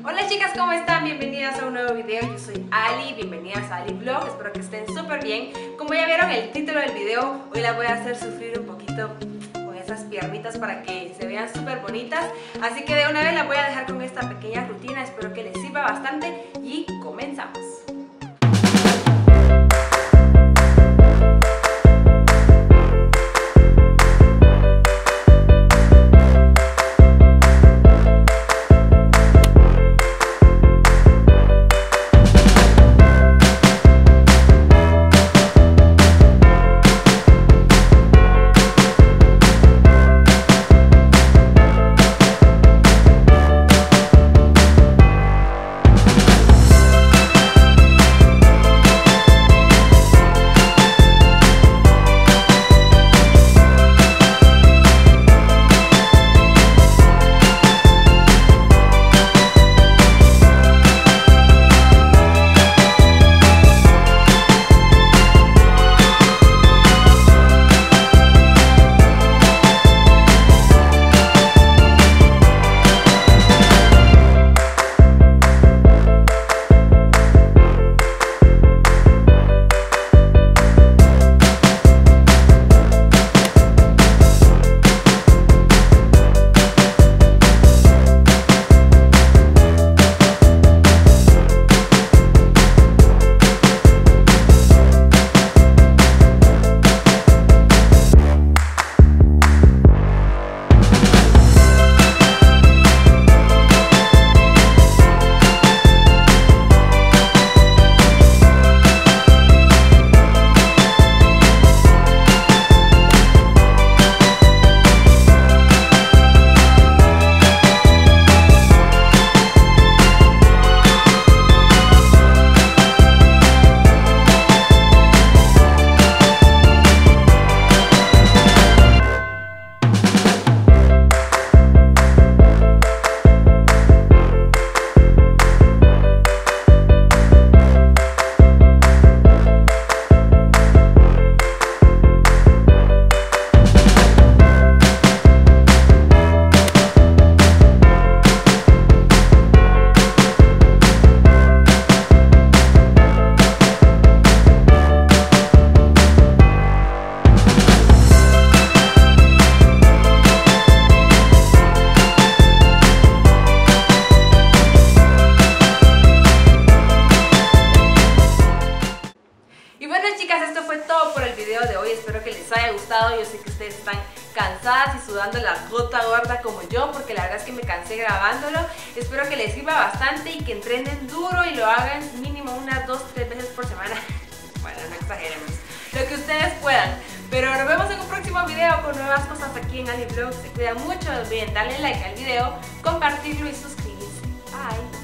Hola chicas, ¿cómo están? Bienvenidas a un nuevo video. Yo soy Ali, bienvenidas a Ali Vlog. Espero que estén súper bien. Como ya vieron el título del video, hoy la voy a hacer sufrir un poquito con esas piernitas para que se vean súper bonitas. Así que de una vez la voy a dejar con esta pequeña rutina. Espero que les sirva bastante y comenzamos. Esto fue todo por el video de hoy, espero que les haya gustado. Yo sé que ustedes están cansadas y sudando la gota gorda como yo, porque la verdad es que me cansé grabándolo. Espero que les sirva bastante y que entrenen duro y lo hagan mínimo unas 2-3 veces por semana. Bueno, no exageremos, lo que ustedes puedan. Pero nos vemos en un próximo video con nuevas cosas aquí en Ali Vlog. Se cuidan mucho, no olviden darle like al video, compartirlo y suscribirse. Bye.